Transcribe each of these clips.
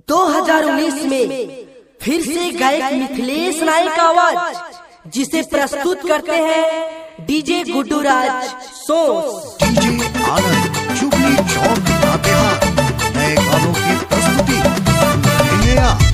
2019 में फिर से गायक मिथिलेश नायक का आवाज, जिसे प्रस्तुत करते हैं डीजे गुड्डू राज सोस। डीजे आनंद जुबली चौक लातेहार नए गानों की प्रस्तुति सुनेंगे आप।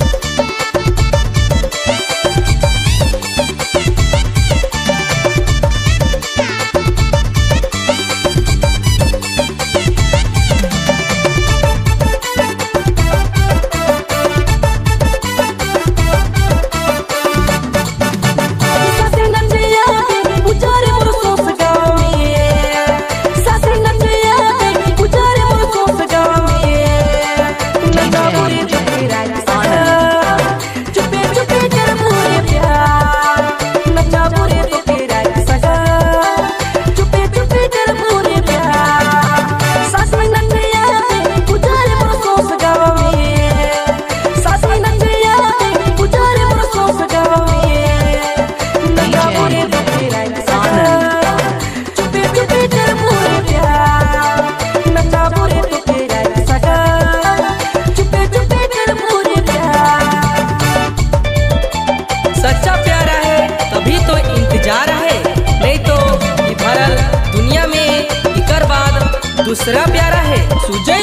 सच्चा प्यारा है तभी तो इंतजार है, नहीं तो भरल दुनिया में इकर बाद दूसरा प्यारा है। सुजय